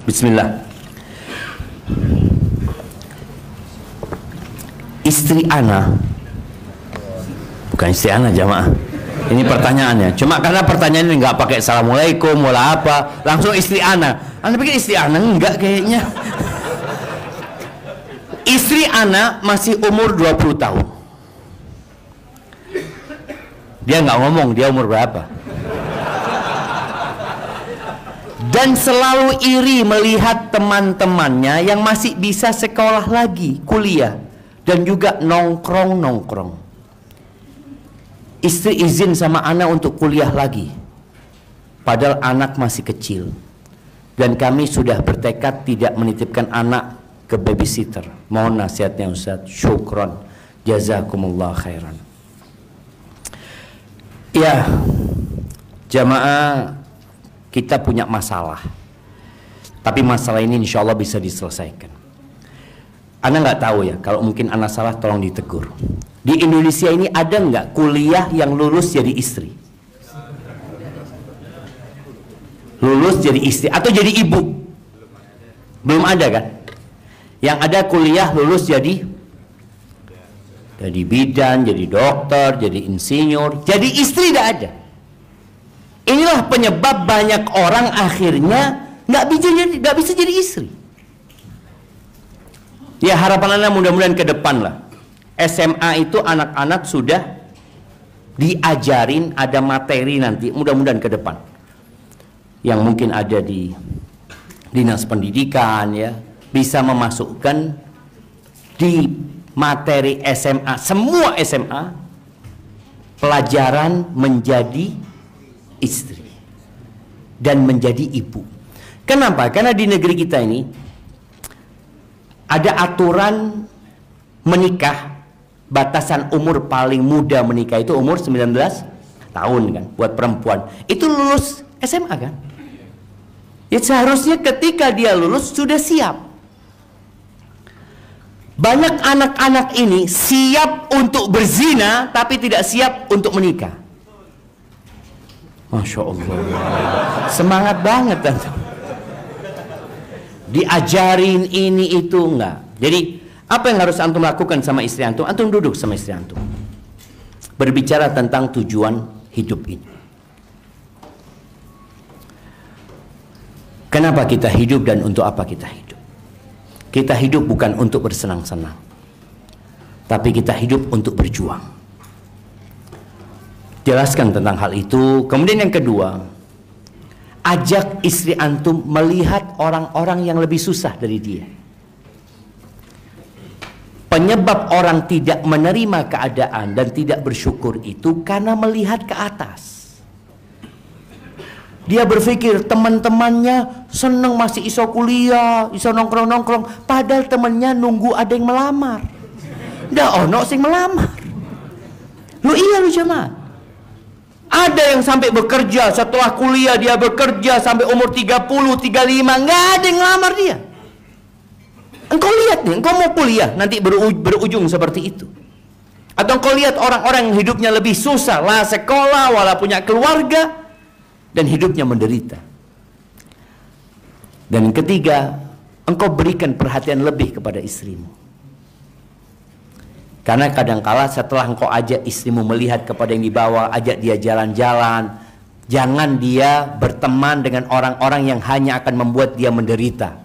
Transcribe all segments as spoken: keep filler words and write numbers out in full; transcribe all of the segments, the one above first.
Bismillah. Istri ana, bukan istri ana jamaah. Ini pertanyaannya. Cuma karena pertanyaannya nggak pakai assalamualaikum wala apa, langsung istri ana. Anda pikir istri ana? Enggak kayaknya. Istri ana masih umur dua puluh tahun. Dia nggak ngomong dia umur berapa. Dan selalu iri melihat teman-temannya yang masih bisa sekolah lagi, kuliah, dan juga nongkrong-nongkrong. Istri izin sama anak untuk kuliah lagi, padahal anak masih kecil. Dan kami sudah bertekad tidak menitipkan anak ke babysitter. Mohon nasihatnya Ustaz. Syukron, jazakumullah khairan. Ya, jamaah, kita punya masalah, tapi masalah ini insya Allah bisa diselesaikan. Anda nggak tahu ya, kalau mungkin Anda salah tolong ditegur. Di Indonesia ini ada nggak kuliah yang lulus jadi istri? Lulus jadi istri atau jadi ibu? Belum ada kan? Yang ada kuliah lulus jadi jadi bidan, jadi dokter, jadi insinyur, jadi istri tidak ada. Inilah penyebab banyak orang akhirnya nggak bisa jadi nggak bisa jadi istri. Ya harapan Anda mudah-mudahan ke depan lah. S M A itu anak-anak sudah diajarin, ada materi nanti mudah-mudahan ke depan. Yang mungkin ada di dinas pendidikan ya, bisa memasukkan di materi S M A, semua S M A, pelajaran menjadi istri dan menjadi ibu. Kenapa? Karena di negeri kita ini ada aturan menikah, batasan umur paling muda menikah itu umur sembilan belas tahun kan, buat perempuan. Itu lulus S M A kan? Ya seharusnya ketika dia lulus sudah siap. Banyak anak-anak ini siap untuk berzina tapi tidak siap untuk menikah. Masya Allah, semangat banget tentu. Diajarin ini itu enggak. Jadi apa yang harus antum lakukan sama istri antum? Antum duduk sama istri antum, berbicara tentang tujuan hidup ini. Kenapa kita hidup dan untuk apa kita hidup? Kita hidup bukan untuk bersenang-senang, tapi kita hidup untuk berjuang. Jelaskan tentang hal itu. Kemudian yang kedua, ajak istri antum melihat orang-orang yang lebih susah dari dia. Penyebab orang tidak menerima keadaan dan tidak bersyukur itu karena melihat ke atas. Dia berpikir teman-temannya seneng masih iso kuliah, iso nongkrong-nongkrong, padahal temannya nunggu ada yang melamar. Nggak ono sing melamar. Lu iya lu jemaah. Ada yang sampai bekerja setelah kuliah, dia bekerja sampai umur tiga puluh, tiga puluh lima, nggak ada yang ngelamar dia. Engkau lihat nih, engkau mau kuliah nanti beru berujung seperti itu. Atau engkau lihat orang-orang yang hidupnya lebih susah, lah sekolah, wala punya keluarga, dan hidupnya menderita. Dan yang ketiga, engkau berikan perhatian lebih kepada istrimu. Karena kadangkala setelah engkau ajak istrimu melihat kepada yang dibawa, ajak dia jalan-jalan, jangan dia berteman dengan orang-orang yang hanya akan membuat dia menderita.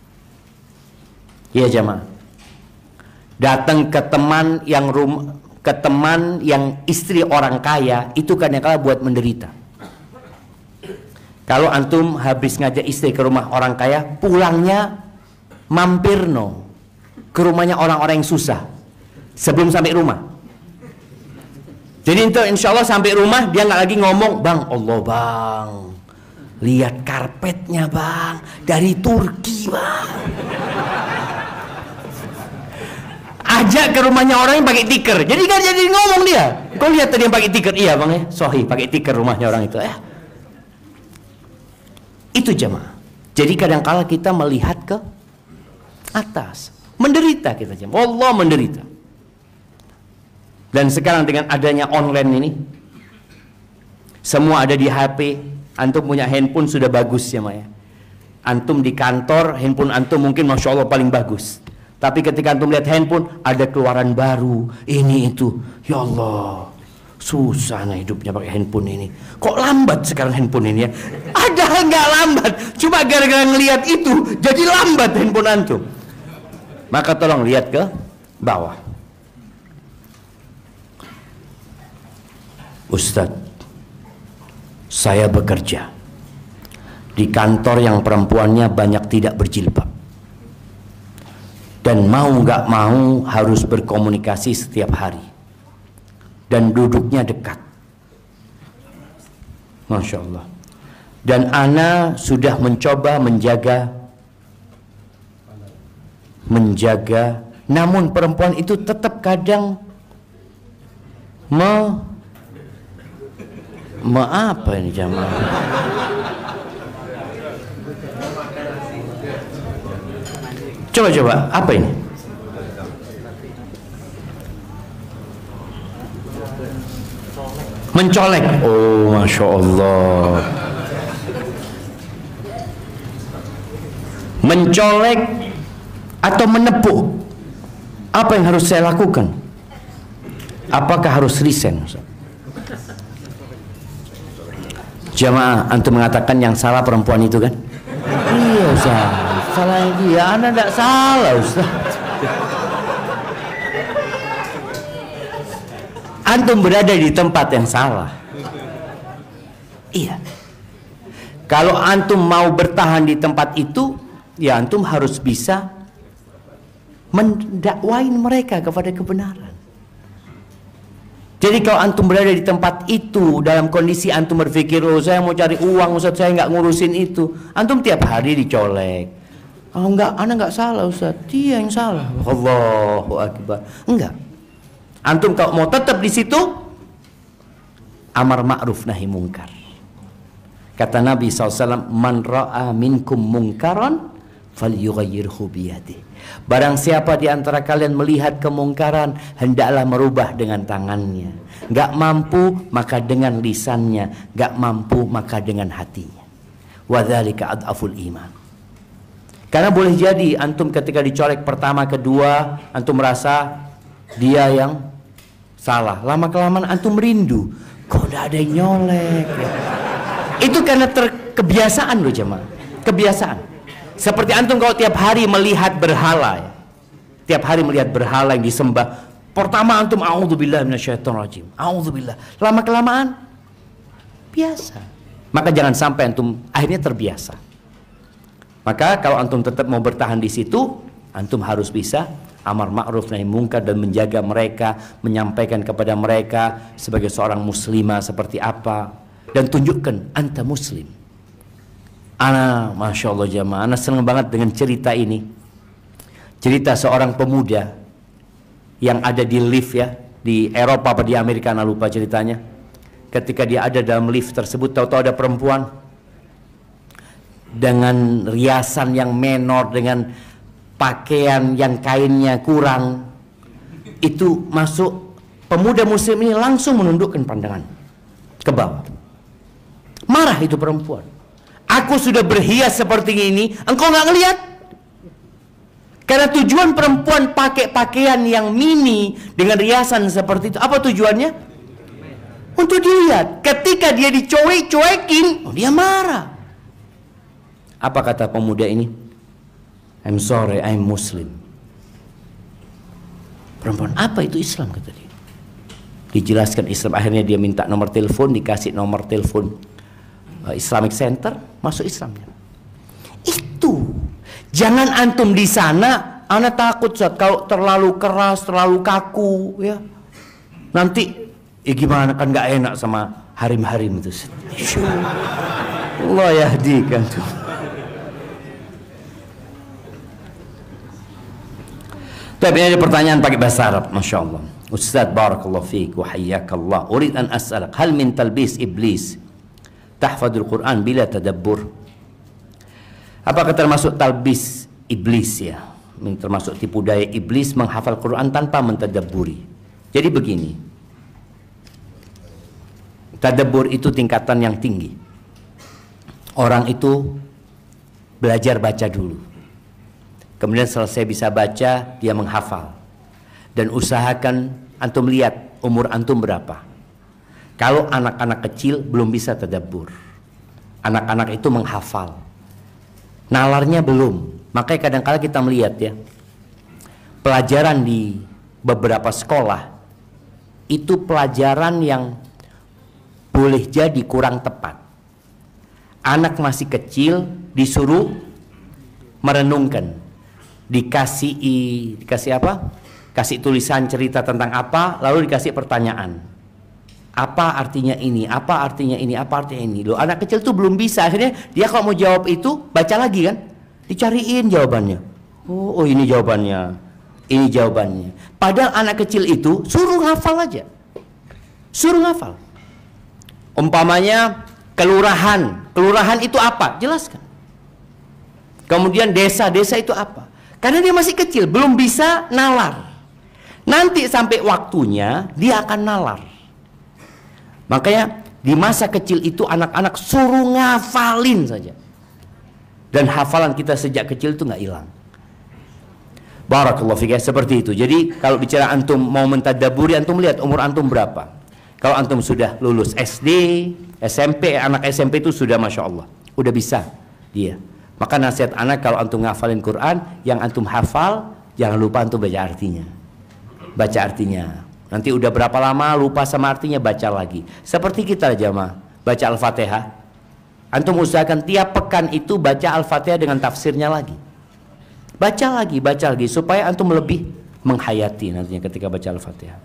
Iya jemaah. Datang ke teman yang rum, ke teman yang istri orang kaya itu kadangkala buat menderita. Kalau antum habis ngajak istri ke rumah orang kaya, pulangnya mampir no ke rumahnya orang-orang yang susah sebelum sampai rumah. Jadi itu insya Allah sampai rumah dia nggak lagi ngomong, bang, Allah bang, lihat karpetnya bang, dari Turki bang. Ajak ke rumahnya orang yang pakai tikar. Jadi kan jadi ngomong dia. Kau lihat tadi yang pakai tikar, iya bang ya, sohi pakai tikar rumahnya orang itu ya. Itu jemaah. Jadi kadang-kala kita melihat ke atas, menderita kita jemaah. Allah menderita. Dan sekarang dengan adanya online ini, semua ada di H P. Antum punya handphone sudah bagus jemaah ya. Antum di kantor, handphone antum mungkin Masya Allah paling bagus. Tapi ketika antum lihat handphone, ada keluaran baru, ini itu. Ya Allah, susah nah hidupnya pakai handphone ini. Kok lambat sekarang handphone ini ya? Ada nggak lambat, cuma gara-gara ngelihat itu jadi lambat handphone antum. Maka tolong lihat ke bawah. Ustadz, saya bekerja di kantor yang perempuannya banyak tidak berjilbab, dan mau nggak mau harus berkomunikasi setiap hari, dan duduknya dekat. Masya Allah. Dan ana sudah mencoba menjaga menjaga namun perempuan itu tetap kadang me, me apa ini jamaah? Coba-coba, apa ini? Mencolek. Oh, Masya Allah. Mencolek atau menepuk. Apa yang harus saya lakukan? Apakah harus resign? Jamaah, antum mengatakan yang salah perempuan itu kan? Iya Ustaz, salah dia. Anda tidak salah Ustaz. Antum berada di tempat yang salah. Iya. Kalau antum mau bertahan di tempat itu, ya antum harus bisa mendakwain mereka kepada kebenaran. Jadi kalau antum berada di tempat itu dalam kondisi antum berpikir, oh saya mau cari uang Ustaz, saya nggak ngurusin itu, antum tiap hari dicolek. Oh enggak, anda nggak salah Ustaz, dia yang salah. Allahu Akbar. Enggak. Antum kalau mau tetap di situ, amar ma'ruf nahi mungkar. Kata Nabi shallallahu alaihi wasallam, man ra'a minkum mungkaran falyughayyirhu biyadihi. Barang siapa di antara kalian melihat kemungkaran, hendaklah merubah dengan tangannya. Gak mampu maka dengan lisannya, gak mampu maka dengan hatinya. Wadzalika adhaful iman. Karena boleh jadi antum ketika dicolek pertama kedua, antum merasa dia yang salah. Lama kelamaan antum merindu, kok gak ada yang nyolek ya? Itu karena terkebiasaan loh jemaah. Kebiasaan. Seperti antum kalau tiap hari melihat berhala ya. Tiap hari melihat berhala yang disembah, pertama antum a'udzubillah minasyaitonirrajim, a'udzubillah. Lama kelamaan biasa. Maka jangan sampai antum akhirnya terbiasa. Maka kalau antum tetap mau bertahan di situ, antum harus bisa amar ma'ruf nahi mungkar dan menjaga mereka, menyampaikan kepada mereka sebagai seorang muslimah seperti apa, dan tunjukkan anta muslim. Ana, Masya Allah jamaah, ana senang banget dengan cerita ini. Cerita seorang pemuda yang ada di lift ya, di Eropa apa di Amerika, ana lupa ceritanya. Ketika dia ada dalam lift tersebut, tahu-tahu ada perempuan dengan riasan yang menor, dengan pakaian yang kainnya kurang. Itu masuk, pemuda muslim ini langsung menundukkan pandangan ke bawah. Marah itu perempuan. Aku sudah berhias seperti ini, engkau nggak ngelihat? Karena tujuan perempuan pakai pakaian yang mini dengan riasan seperti itu, apa tujuannya? Untuk dilihat. Ketika dia dicuek-cuekin, oh dia marah. Apa kata pemuda ini? I'm sorry, I'm Muslim. Perempuan, apa itu Islam kata dia? Dijelaskan Islam, akhirnya dia minta nomor telepon, dikasih nomor telepon Islamic Center, masuk Islamnya. Itu jangan antum di sana, ana takut saat kalau terlalu keras, terlalu kaku, ya nanti ya gimana, kan nggak enak sama harim-harim itu. Allah yahdikan tuh. Tapi ini ada pertanyaan pakai bahasa Arab, Masya Allah. Ustaz barakallahu fiik wa hayyakallah, urid an as'alak hal min talbis iblis tahfadul Quran bila tadabbur. Apakah termasuk talbis iblis ya? Termasuk tipu daya iblis menghafal Quran tanpa mentadabburi. Jadi begini. Tadabbur itu tingkatan yang tinggi. Orang itu belajar baca dulu. Kemudian selesai bisa baca, dia menghafal. Dan usahakan antum lihat umur antum berapa. Kalau anak-anak kecil belum bisa tadabbur. Anak-anak itu menghafal. Nalarnya belum. Makanya kadang-kala kita melihat ya, pelajaran di beberapa sekolah itu pelajaran yang boleh jadi kurang tepat. Anak masih kecil disuruh merenungkan, dikasih dikasih apa? Kasih tulisan cerita tentang apa, lalu dikasih pertanyaan. Apa artinya ini? Apa artinya ini? Apa artinya ini? Loh, anak kecil tuh belum bisa. Akhirnya dia kalau mau jawab itu baca lagi kan? Dicariin jawabannya. Oh, oh ini jawabannya. Ini jawabannya. Padahal anak kecil itu suruh ngafal aja. Suruh ngafal. Umpamanya kelurahan. Kelurahan itu apa? Jelaskan. Kemudian desa. Desa itu apa? Karena dia masih kecil, belum bisa nalar. Nanti sampai waktunya dia akan nalar. Makanya di masa kecil itu anak-anak suruh ngafalin saja. Dan hafalan kita sejak kecil itu nggak hilang. Barakallahu fiik, seperti itu. Jadi kalau bicara antum mau mentadaburi, antum lihat umur antum berapa. Kalau antum sudah lulus S D, S M P, anak S M P itu sudah masya Allah, udah bisa dia. Maka nasihat anak kalau antum ngafalin Quran, yang antum hafal jangan lupa antum baca artinya. Baca artinya. Nanti udah berapa lama lupa sama artinya, baca lagi. Seperti kita jamaah baca Al-Fatihah. Antum usahakan tiap pekan itu baca Al-Fatihah dengan tafsirnya lagi. Baca lagi, baca lagi supaya antum lebih menghayati nantinya ketika baca Al-Fatihah.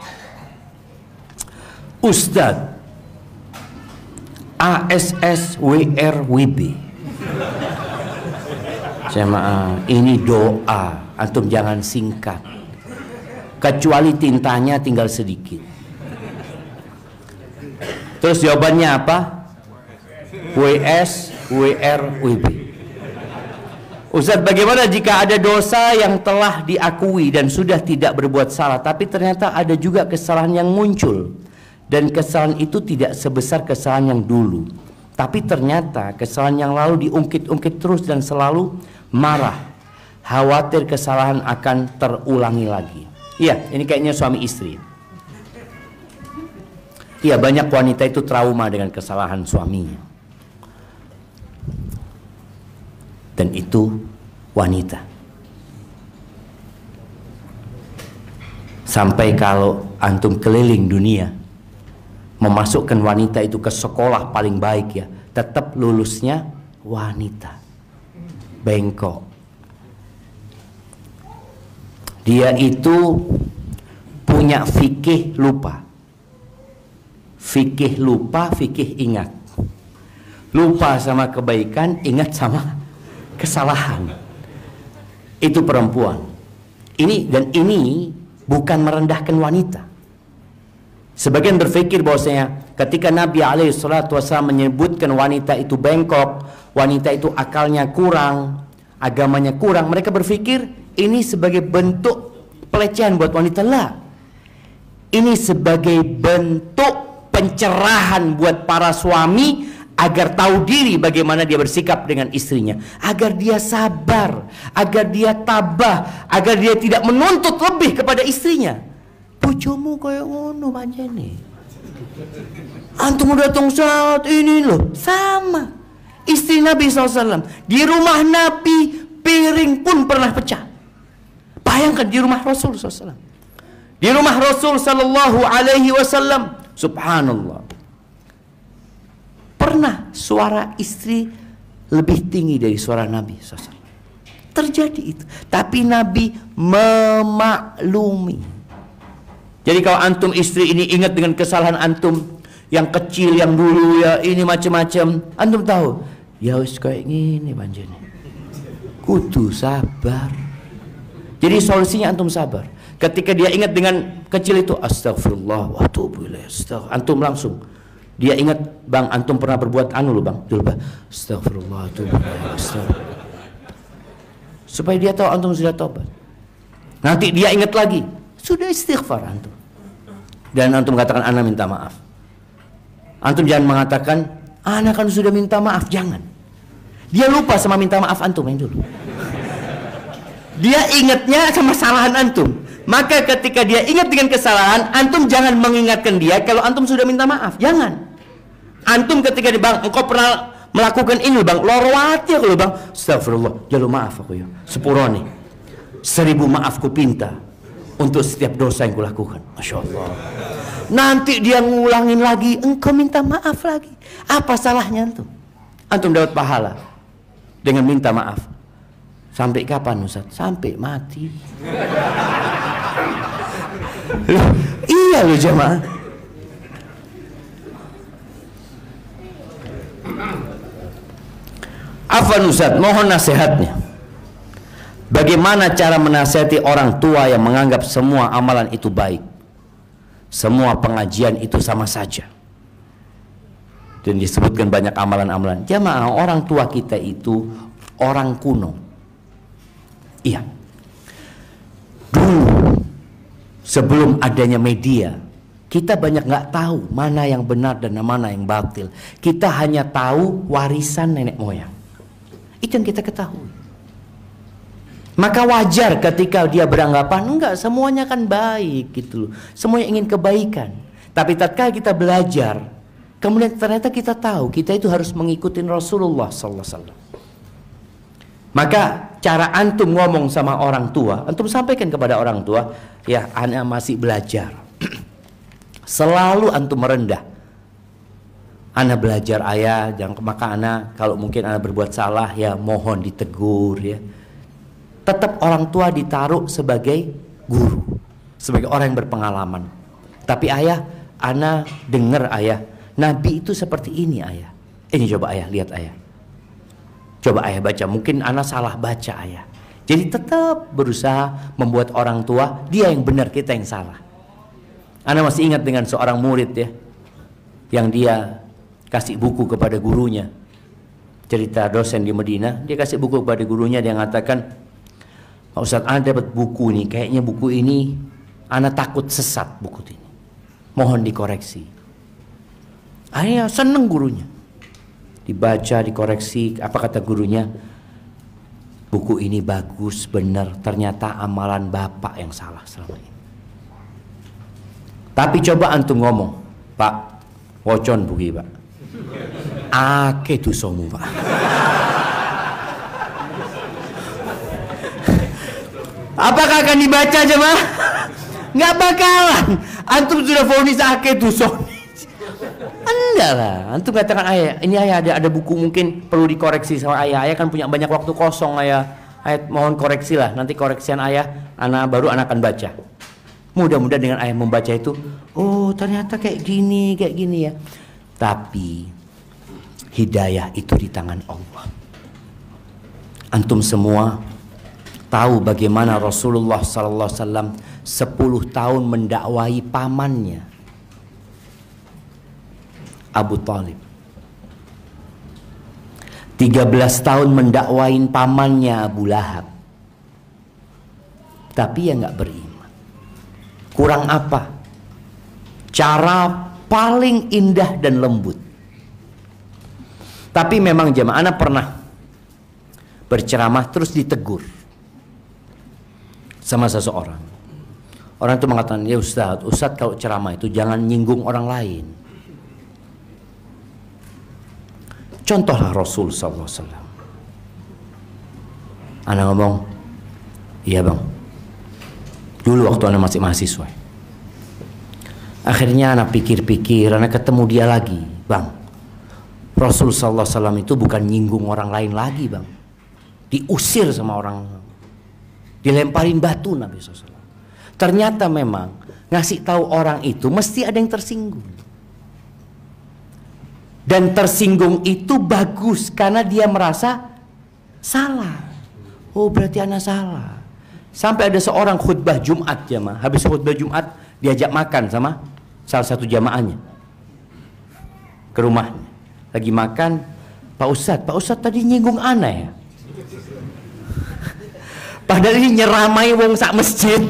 Ustadz A S S W R W B. Jamaah, ini doa, antum jangan singkat. Kecuali tintanya tinggal sedikit. Terus jawabannya apa? W S W R W B. Ustaz, bagaimana jika ada dosa yang telah diakui dan sudah tidak berbuat salah, tapi ternyata ada juga kesalahan yang muncul, dan kesalahan itu tidak sebesar kesalahan yang dulu, tapi ternyata kesalahan yang lalu diungkit-ungkit terus dan selalu marah, khawatir kesalahan akan terulangi lagi. Iya, ini kayaknya suami istri. Iya, banyak wanita itu trauma dengan kesalahan suaminya. Dan itu wanita. Sampai kalau antum keliling dunia memasukkan wanita itu ke sekolah paling baik ya, tetap lulusnya wanita. Bengkok. Dia itu punya fikih lupa. Fikih lupa, fikih ingat. Lupa sama kebaikan, ingat sama kesalahan. Itu perempuan. Ini dan ini bukan merendahkan wanita. Sebagian berpikir bahwasanya ketika Nabi alaihi salatu wasallam menyebutkan wanita itu bengkok, wanita itu akalnya kurang, agamanya kurang, mereka berpikir ini sebagai bentuk pelecehan buat wanita. Lah, ini sebagai bentuk pencerahan buat para suami agar tahu diri bagaimana dia bersikap dengan istrinya, agar dia sabar, agar dia tabah, agar dia tidak menuntut lebih kepada istrinya. Bojomu kayak ngono pancene. Antum datang saat ini loh, sama istri Nabi shallallahu alaihi wasallam. Di rumah Nabi piring pun pernah pecah. Bayangkan di rumah Rasul shallallahu alaihi wasallam. Di rumah Rasul sallallahu alaihi wasallam, subhanallah, pernah suara istri lebih tinggi dari suara Nabi shallallahu alaihi wasallam. Terjadi itu, tapi Nabi memaklumi. Jadi kalau antum istri ini ingat dengan kesalahan antum yang kecil yang dulu ya, ini macam-macam, antum tahu ya wis kayak gini banjene, kudu sabar. Jadi solusinya antum sabar. Ketika dia ingat dengan kecil itu, astagfirullah wa atubu ilaih, antum langsung dia ingat, bang antum pernah berbuat anu loh bang, dulu bang, astagfirullah wa atubu ilaih, supaya dia tahu antum sudah tobat. Nanti dia ingat lagi, sudah istighfar antum, dan antum katakan ana minta maaf. Antum jangan mengatakan ana kan sudah minta maaf, jangan. Dia lupa sama minta maaf antum yang dulu. Dia ingatnya sama kesalahan antum. Maka ketika dia ingat dengan kesalahan, antum jangan mengingatkan dia kalau antum sudah minta maaf. Jangan. Antum ketika di bang, engkau pernah melakukan ini bang, lorowati aku bang, astagfirullah, jalur maaf aku ya, sepuro nih, seribu maaf ku pinta untuk setiap dosa yang ku lakukan. Masya Allah. Nanti dia ngulangin lagi, engkau minta maaf lagi. Apa salahnya antum? Antum dapat pahala dengan minta maaf. Sampai kapan Ustaz? Sampai mati. Loh, iya loh jemaah. Afwan Ustaz, mohon nasihatnya. Bagaimana cara menasihati orang tua yang menganggap semua amalan itu baik, semua pengajian itu sama saja, dan disebutkan banyak amalan-amalan. Jamaah, orang tua kita itu orang kuno. Iya. Dulu sebelum adanya media, kita banyak nggak tahu mana yang benar dan mana yang batil. Kita hanya tahu warisan nenek moyang. Itu yang kita ketahui. Maka wajar ketika dia beranggapan enggak, semuanya kan baik gitu loh. Semuanya ingin kebaikan. Tapi tatkala kita belajar, kemudian ternyata kita tahu kita itu harus mengikuti Rasulullah sallallahu alaihi wasallam. Maka cara antum ngomong sama orang tua, antum sampaikan kepada orang tua, ya anak masih belajar. Selalu antum merendah. Anak belajar ayah, jangan, maka anak kalau mungkin anak berbuat salah ya mohon ditegur ya. Tetap orang tua ditaruh sebagai guru, sebagai orang yang berpengalaman. Tapi ayah, anak dengar ayah, Nabi itu seperti ini ayah. Ini coba ayah, lihat ayah. Coba ayah baca, mungkin anak salah baca ayah. Jadi tetap berusaha membuat orang tua dia yang benar, kita yang salah. Anak masih ingat dengan seorang murid ya, yang dia kasih buku kepada gurunya. Cerita dosen di Madinah, dia kasih buku kepada gurunya, dia mengatakan, Pak Ustadz, anak dapat buku ini, kayaknya buku ini anak takut sesat buku ini, mohon dikoreksi. Akhirnya seneng gurunya, dibaca, dikoreksi. Apa kata gurunya? Buku ini bagus, benar, ternyata amalan bapak yang salah selama ini. Tapi coba antum ngomong, Pak, wocon buku Pak, ake dosamu Pak. Apakah akan dibaca jemaah? Nggak bakalan. Antum sudah vonis ake dosamu. Enggak lah. Antum katakan ayah, ini ayah ada ada buku mungkin perlu dikoreksi sama ayah. Ayah kan punya banyak waktu kosong ayah. Ayah mohon koreksi lah. Nanti koreksian ayah, anak baru anak akan baca. Mudah-mudahan dengan ayah membaca itu, oh ternyata kayak gini, kayak gini ya. Tapi hidayah itu di tangan Allah. Antum semua tahu bagaimana Rasulullah sallallahu alaihi wasallam sepuluh tahun mendakwai pamannya Abu Talib, tiga belas tahun mendakwain pamannya Abu Lahab, tapi ya nggak beriman. Kurang apa? Cara paling indah dan lembut. Tapi memang jemaah, anak pernah berceramah terus ditegur sama seseorang. Orang itu mengatakan, ya Ustadz, Ustadz kalau ceramah itu jangan nyinggung orang lain. Contohlah Rasul sallallahu alaihi wasallam. Anak ngomong, iya bang, dulu waktu anak masih mahasiswa. Akhirnya anak pikir-pikir, anak ketemu dia lagi, bang, Rasul sallallahu alaihi wasallam itu bukan nyinggung orang lain lagi bang, diusir sama orang, dilemparin batu Nabi sallallahu alaihi wasallam. Ternyata memang ngasih tahu orang itu mesti ada yang tersinggung. Dan tersinggung itu bagus karena dia merasa salah. Oh berarti anak salah. Sampai ada seorang khutbah Jumat jamaah, habis khutbah Jumat diajak makan sama salah satu jamaahnya ke rumahnya. Lagi makan, Pak Ustadz, Pak Ustadz tadi nyinggung anak ya. Padahal ini nyeramai wong sak masjid.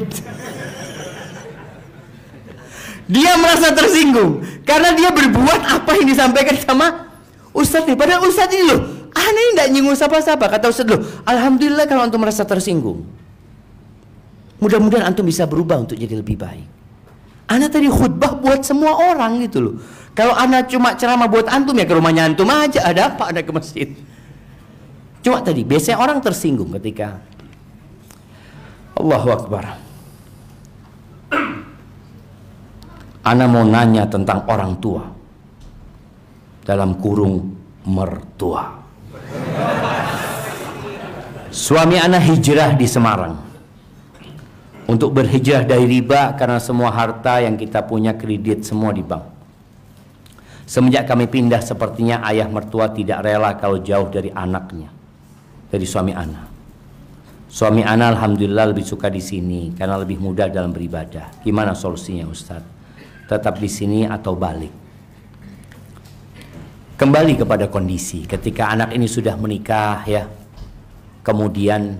Dia merasa tersinggung karena dia berbuat apa yang disampaikan sama Ustadz nih. Padahal Ustadz ini loh Ana ini tidak nyinggung siapa-siapa. Kata Ustaz, loh, alhamdulillah kalau antum merasa tersinggung. Mudah-mudahan antum bisa berubah untuk jadi lebih baik. Ana tadi khutbah buat semua orang gitu loh. Kalau ana cuma ceramah buat antum, ya ke rumahnya antum aja. Ada apa ada ke masjid? Cuma tadi, biasanya orang tersinggung ketika Allahu Akbar. Ana mau nanya tentang orang tua. Dalam kurung mertua. Suami ana hijrah di Semarang untuk berhijrah dari riba karena semua harta yang kita punya kredit semua di bank. Semenjak kami pindah, sepertinya ayah mertua tidak rela kalau jauh dari anaknya, dari suami ana. Suami ana alhamdulillah lebih suka di sini karena lebih mudah dalam beribadah. Gimana solusinya Ustaz? Tetap di sini atau balik? Kembali kepada kondisi ketika anak ini sudah menikah ya. Kemudian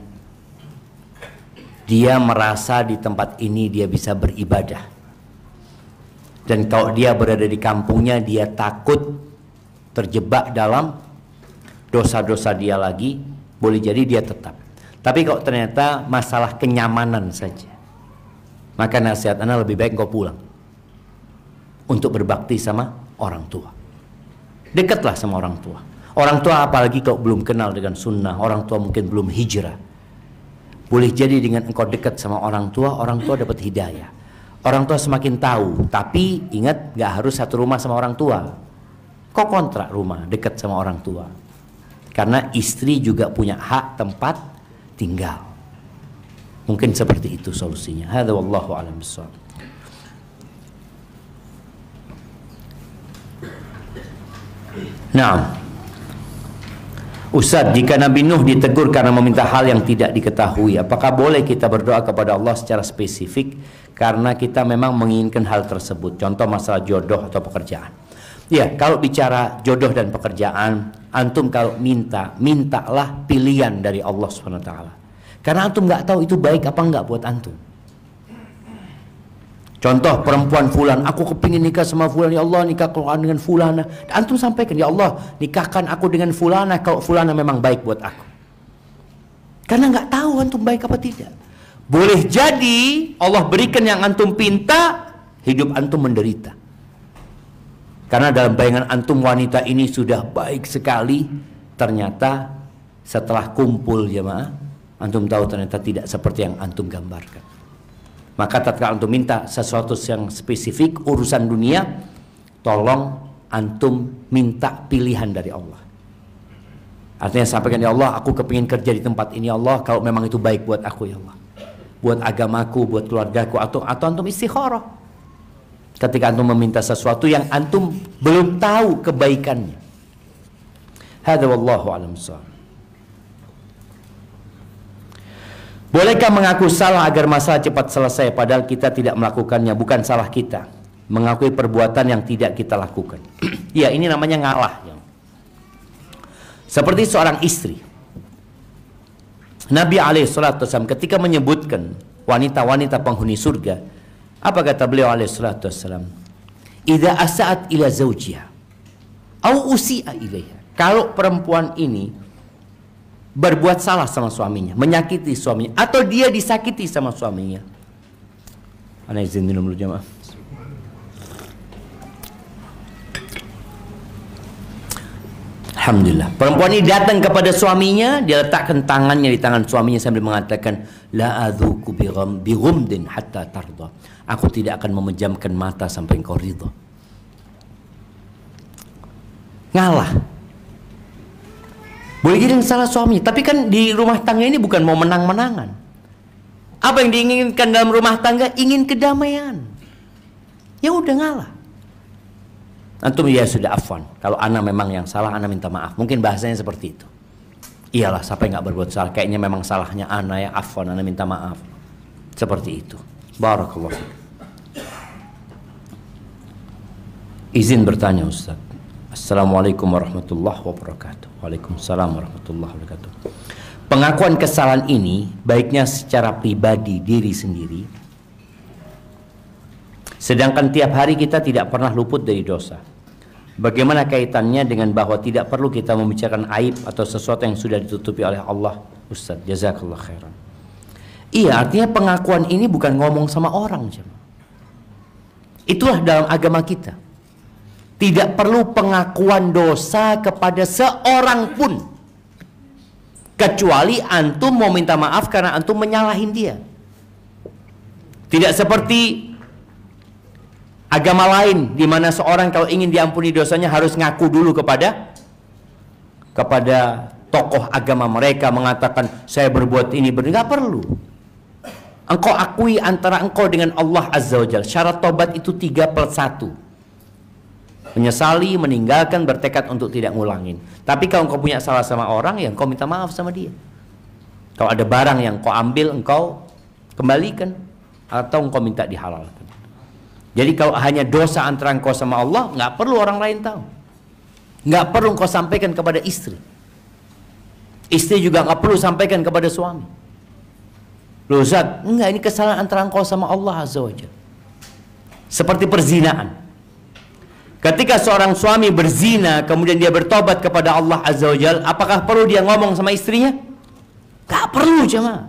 dia merasa di tempat ini dia bisa beribadah. Dan kalau dia berada di kampungnya, dia takut terjebak dalam dosa-dosa dia lagi. Boleh jadi dia tetap. Tapi kalau ternyata masalah kenyamanan saja, maka nasihat ana lebih baik kau pulang untuk berbakti sama orang tua. Dekatlah sama orang tua. Orang tua apalagi kalau belum kenal dengan sunnah, orang tua mungkin belum hijrah. Boleh jadi dengan engkau dekat sama orang tua, orang tua dapat hidayah. Orang tua semakin tahu, tapi ingat gak harus satu rumah sama orang tua. Kau kontrak rumah dekat sama orang tua. Karena istri juga punya hak tempat tinggal. Mungkin seperti itu solusinya. Hadza wallahu a'lam bishawab. Nah, Ustaz, jika Nabi Nuh ditegur karena meminta hal yang tidak diketahui, apakah boleh kita berdoa kepada Allah secara spesifik karena kita memang menginginkan hal tersebut? Contoh masalah jodoh atau pekerjaan. Ya, kalau bicara jodoh dan pekerjaan, antum kalau minta, mintalah pilihan dari Allah subhanahu wa taala. Karena antum nggak tahu itu baik apa enggak buat antum. Contoh perempuan fulan, aku kepingin nikah sama fulan, ya Allah nikahkan dengan fulana. Antum sampaikan, ya Allah nikahkan aku dengan fulana kalau fulana memang baik buat aku. Karena nggak tahu antum baik apa tidak. Boleh jadi Allah berikan yang antum pinta, hidup antum menderita. Karena dalam bayangan antum wanita ini sudah baik sekali, ternyata setelah kumpul jemaah, antum tahu ternyata tidak seperti yang antum gambarkan. Maka tatkala antum minta sesuatu yang spesifik urusan dunia, tolong antum minta pilihan dari Allah. Artinya sampaikan, ya Allah aku kepingin kerja di tempat ini, ya Allah kalau memang itu baik buat aku, ya Allah, buat agamaku, buat keluargaku, atau atau antum istikharah ketika antum meminta sesuatu yang antum belum tahu kebaikannya. Hadza wallahu a'lam bishawab. Bolehkah mengaku salah agar masalah cepat selesai padahal kita tidak melakukannya? Bukan salah kita mengakui perbuatan yang tidak kita lakukan. Ya, ini namanya ngalah. Seperti seorang istri, Nabi alaihi salatu wasallam ketika menyebutkan wanita-wanita penghuni surga, apa kata beliau alaihi salatu wasallam? Idza asa'at ila zawjiha au usi'a ilaiha. Kalau perempuan ini berbuat salah sama suaminya, menyakiti suaminya, atau dia disakiti sama suaminya. Ana izin minum dulu jemaah. Alhamdulillah. Perempuan ini datang kepada suaminya, dia letakkan tangannya di tangan suaminya sambil mengatakan, la adzuku bi ghumdin hatta tarda. Aku tidak akan memejamkan mata sampai engkau ridha. Ngalah. Boleh jadi salah suami, tapi kan di rumah tangga ini bukan mau menang-menangan. Apa yang diinginkan dalam rumah tangga? Ingin kedamaian. Ya udah ngalah. Antum ya sudah afwan. Kalau ana memang yang salah, ana minta maaf. Mungkin bahasanya seperti itu. Iyalah, siapa yang nggak berbuat salah? Kayaknya memang salahnya ana, ya afwan, ana minta maaf. Seperti itu. Barakallah. Izin bertanya Ustaz. Assalamualaikum warahmatullahi wabarakatuh. Waalaikumsalam warahmatullahi wabarakatuh. Pengakuan kesalahan ini baiknya secara pribadi diri sendiri, sedangkan tiap hari kita tidak pernah luput dari dosa. Bagaimana kaitannya dengan bahwa tidak perlu kita membicarakan aib atau sesuatu yang sudah ditutupi oleh Allah? Ustaz, jazakallah khairan. Iya, artinya pengakuan ini bukan ngomong sama orang. Itulah dalam agama kita. Tidak perlu pengakuan dosa kepada seorang pun, kecuali antum mau minta maaf karena antum menyalahin dia. Tidak seperti agama lain di mana seorang kalau ingin diampuni dosanya harus ngaku dulu kepada kepada tokoh agama mereka, mengatakan saya berbuat ini, nggak perlu. Engkau akui antara engkau dengan Allah Azza wa Jalla. Syarat tobat itu tiga plus satu. Menyesali, meninggalkan, bertekad untuk tidak ngulangin. Tapi kalau engkau punya salah sama orang, ya engkau minta maaf sama dia. Kalau ada barang yang engkau ambil, engkau kembalikan atau engkau minta dihalalkan. Jadi kalau hanya dosa antara engkau sama Allah, nggak perlu orang lain tahu. Nggak perlu engkau sampaikan kepada istri. Istri juga nggak perlu sampaikan kepada suami. Loh Ustaz, enggak, ini kesalahan antara engkau sama Allah Azza wa Jalla. Seperti perzinaan. Ketika seorang suami berzina, kemudian dia bertobat kepada Allah Azza wa Jalla, apakah perlu dia ngomong sama istrinya? Nggak perlu, jemaah.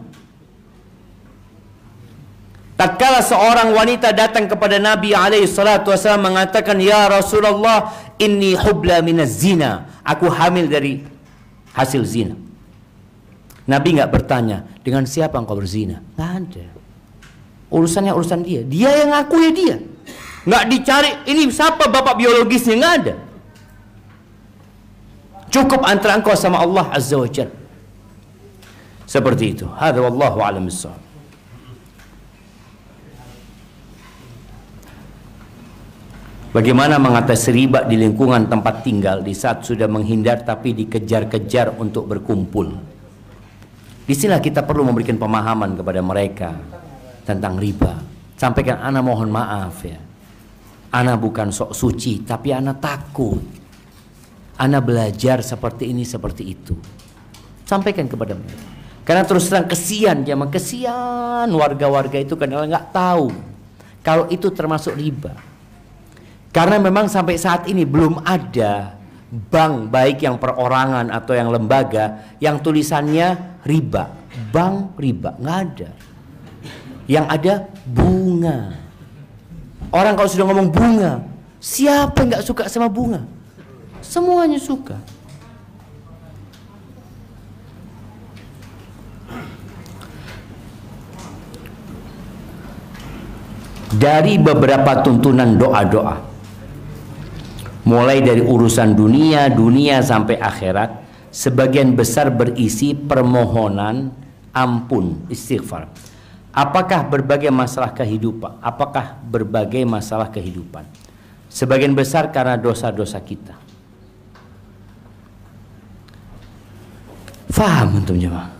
Tatkala seorang wanita datang kepada Nabi alaihi salatu wasallam mengatakan, "Ya Rasulullah, inni hubla minaz zina." Aku hamil dari hasil zina. Nabi nggak bertanya, "Dengan siapa engkau berzina?" Nggak ada. Urusannya urusan dia. Dia yang ngaku ya dia. Nggak dicari, ini siapa bapak biologisnya, nggak ada. Cukup antara engkau sama Allah Azza wa Jalla. Seperti itu. Hadza wallahu a'lam bissawab. Bagaimana mengatasi riba di lingkungan tempat tinggal di saat sudah menghindar tapi dikejar-kejar untuk berkumpul? Disinilah kita perlu memberikan pemahaman kepada mereka tentang riba. Sampaikan, ana mohon maaf ya. Ana bukan sok suci, tapi ana takut. Ana belajar seperti ini, seperti itu. Sampaikan kepada mereka. Karena terus terang kesian, jamaah, kesian warga-warga itu kadang nggak tahu kalau itu termasuk riba. Karena memang sampai saat ini belum ada bank, baik yang perorangan atau yang lembaga, yang tulisannya riba. Bank riba, nggak ada. Yang ada bunga. Orang kalau sudah ngomong bunga, siapa yang nggak suka sama bunga? Semuanya suka. Dari beberapa tuntunan doa-doa, mulai dari urusan dunia, dunia sampai akhirat, sebagian besar berisi permohonan ampun, istighfar. Apakah berbagai masalah kehidupan? Apakah berbagai masalah kehidupan? Sebagian besar karena dosa-dosa kita. Faham untuk jemaah?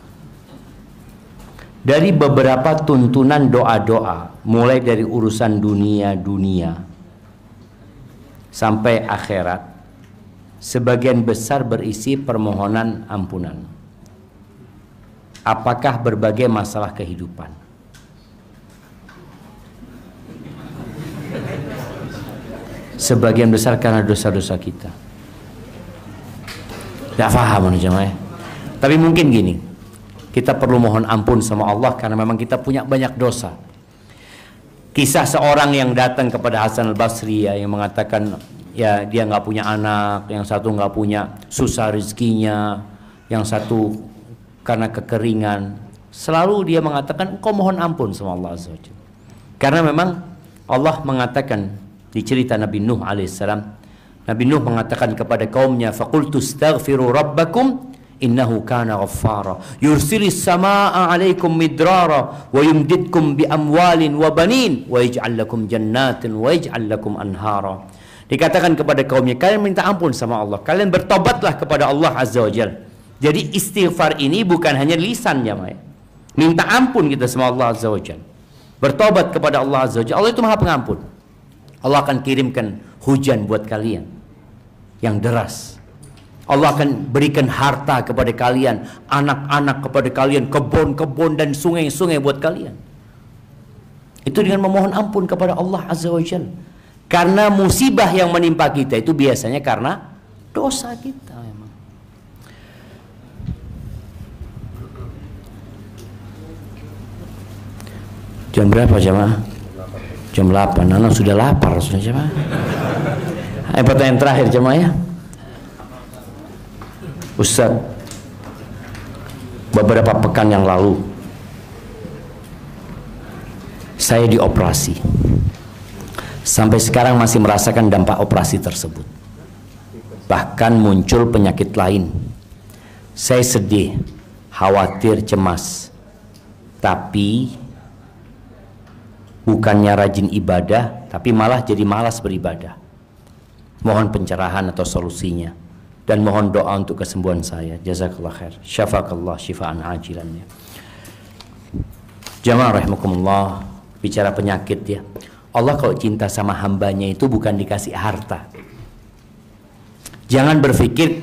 Dari beberapa tuntunan doa-doa, mulai dari urusan dunia-dunia sampai akhirat, sebagian besar berisi permohonan ampunan. Apakah berbagai masalah kehidupan? Sebagian besar karena dosa-dosa kita. Tidak paham jemaah. Tapi mungkin gini, kita perlu mohon ampun sama Allah karena memang kita punya banyak dosa. Kisah seorang yang datang kepada Hasan al-Basri ya, yang mengatakan ya dia nggak punya anak, yang satu nggak punya, susah rezekinya, yang satu karena kekeringan. Selalu dia mengatakan, kau mohon ampun sama Allah Azza wa Jalla. Karena memang Allah mengatakan di cerita Nabi Nuh alaihissalam, Nabi Nuh mengatakan kepada kaumnya, faqultu astaghfiru rabbakum innahu kana ghaffara yursilis samaa'a 'alaikum midrara wa yumdidkum bi amwalin wa banin wa yaj'al lakum jannatin wa yaj'al lakum anhara. Dikatakan kepada kaumnya, kalian minta ampun sama Allah, kalian bertobatlah kepada Allah Azza wa Jalla. Jadi istighfar ini bukan hanya lisan ya, minta ampun kita sama Allah Azza wa Jalla, bertobat kepada Allah Azza wa Jalla. Allah itu Maha Pengampun. Allah akan kirimkan hujan buat kalian yang deras. Allah akan berikan harta kepada kalian, anak-anak kepada kalian, kebun-kebun dan sungai-sungai buat kalian. Itu dengan memohon ampun kepada Allah Azza wa Jalla. Karena musibah yang menimpa kita itu biasanya karena dosa kita memang. Jam berapa jemaah? Jam delapan. Nana sudah lapar sudah jemaah. Ayo pertanyaan terakhir jemaah ya. Ustaz, beberapa pekan yang lalu saya dioperasi. Sampai sekarang masih merasakan dampak operasi tersebut. Bahkan muncul penyakit lain. Saya sedih, khawatir, cemas. Tapi bukannya rajin ibadah, tapi malah jadi malas beribadah. Mohon pencerahan atau solusinya. Dan mohon doa untuk kesembuhan saya. Jazakallah khair. Syafakallah syifaan ajilan. Jamaah rahimakumullah, bicara penyakit ya. Allah kalau cinta sama hambanya itu bukan dikasih harta. Jangan berpikir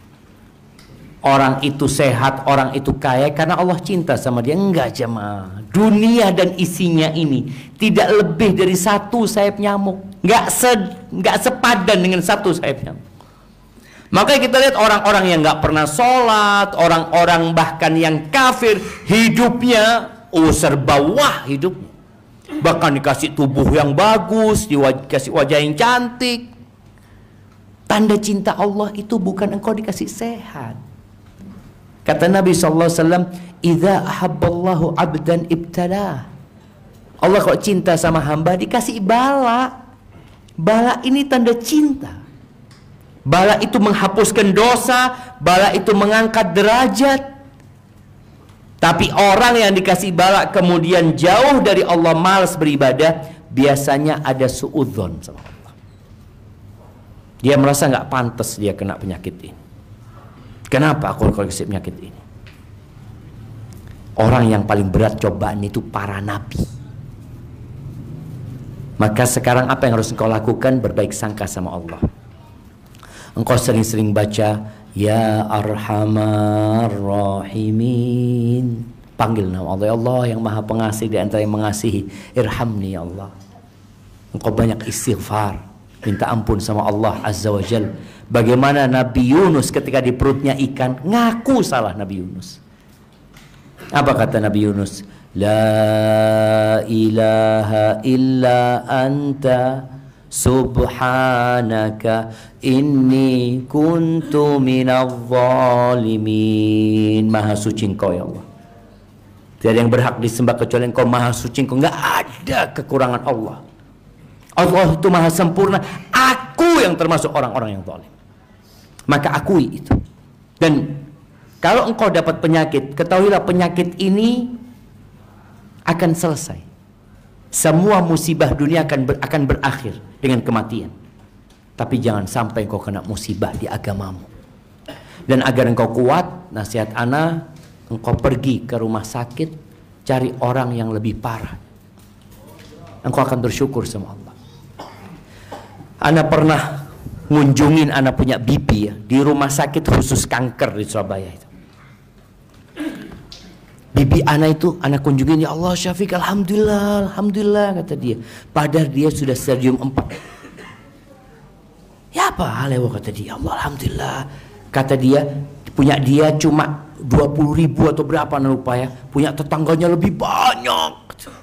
orang itu sehat, orang itu kaya karena Allah cinta sama dia. Enggak jemaah. Dunia dan isinya ini tidak lebih dari satu sayap nyamuk. Enggak se, enggak sepadan dengan satu sayap nyamuk. Makanya kita lihat orang-orang yang enggak pernah sholat, orang-orang bahkan yang kafir, hidupnya oh serba wah hidupnya. Bahkan dikasih tubuh yang bagus, dikasih wajah yang cantik. Tanda cinta Allah itu bukan engkau dikasih sehat. Kata Nabi shallallahu alaihi wasallam, "Idza ahabballahu abdan ibtalah." Allah kalau cinta sama hamba dikasih bala. Bala ini tanda cinta. Bala itu menghapuskan dosa, bala itu mengangkat derajat. Tapi orang yang dikasih bala kemudian jauh dari Allah, malas beribadah, biasanya ada suudzon sama Allah. Dia merasa nggak pantas dia kena penyakit ini. Kenapa aku kasih penyakit ini? Orang yang paling berat cobaan itu para nabi. Maka sekarang apa yang harus engkau lakukan? Berbaik sangka sama Allah. Engkau sering-sering baca Ya Arhamar Rahimin. Panggil nama Allah, ya Allah yang maha pengasih di antara yang mengasihi. Irhamni ya Allah. Engkau banyak istighfar, minta ampun sama Allah Azza wa Jal. Bagaimana Nabi Yunus ketika di perutnya ikan, ngaku salah Nabi Yunus. Apa kata Nabi Yunus? La ilaha illa anta subhanaka inni kuntu minadh zalimin. Maha suci engkau ya Allah. Tidak ada yang berhak disembah kecuali engkau, maha suci engkau. Enggak ada kekurangan Allah. Allah itu maha sempurna. Aku yang termasuk orang-orang yang zalim. Maka akui itu. Dan kalau engkau dapat penyakit, ketahuilah penyakit ini akan selesai. Semua musibah dunia akan ber, akan berakhir dengan kematian. Tapi jangan sampai engkau kena musibah di agamamu. Dan agar engkau kuat, nasihat ana, engkau pergi ke rumah sakit, cari orang yang lebih parah. Engkau akan bersyukur sama Allah. Ana pernah ngunjungin ana punya bibi ya, di rumah sakit khusus kanker di Surabaya itu. Bibi ana itu, ana kunjungin, ya Allah Syafiq, alhamdulillah, alhamdulillah kata dia. Padahal dia sudah stadium empat. Ya apa halewo kata dia, Allah alhamdulillah. Kata dia, punya dia cuma dua puluh ribu atau berapa lupa ya. Punya tetangganya lebih banyak.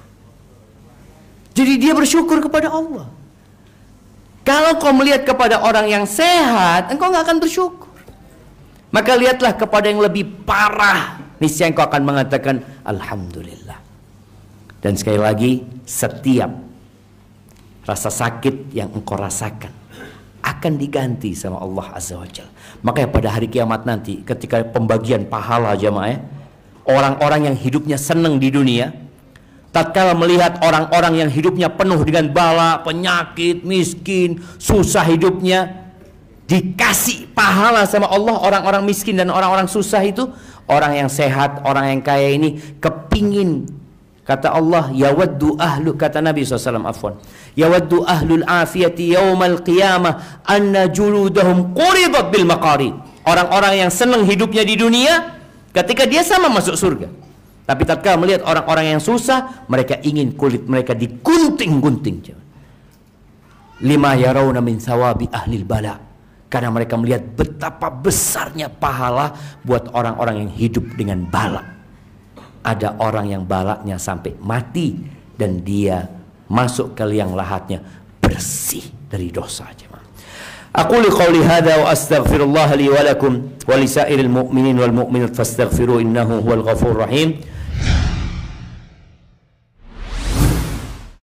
Jadi dia bersyukur kepada Allah. Kalau kau melihat kepada orang yang sehat, engkau nggak akan bersyukur. Maka lihatlah kepada yang lebih parah, niscaya engkau akan mengatakan alhamdulillah. Dan sekali lagi, setiap rasa sakit yang engkau rasakan akan diganti sama Allah Azza wa Jalla. Makanya pada hari kiamat nanti, ketika pembagian pahala jamaah, orang-orang yang hidupnya senang di dunia, tatkala melihat orang-orang yang hidupnya penuh dengan bala, penyakit, miskin, susah hidupnya, dikasih pahala sama Allah. Orang-orang miskin dan orang-orang susah itu, orang yang sehat, orang yang kaya ini kepingin, kata Allah, yawaddu ahlu, kata Nabi shallallahu alaihi wasallam, afwan, yawaddu ahlul afiyati yawmal qiyamah anna juludahum quridat bil maqarid. Orang-orang yang senang hidupnya di dunia, ketika dia sama masuk surga. Tapi tatkala melihat orang-orang yang susah, mereka ingin kulit mereka digunting-gunting. lima yarawna min sawabi ahlil bala, karena mereka melihat betapa besarnya pahala buat orang-orang yang hidup dengan bala. Ada orang yang balanya sampai mati dan dia masuk ke liang lahatnya bersih dari dosa. Aku liqauli hadza wa astaghfirullah li wa lakum wa lisairil mu'minin wal mu'minat fastaghfiru innahu huwal ghafurur rahim.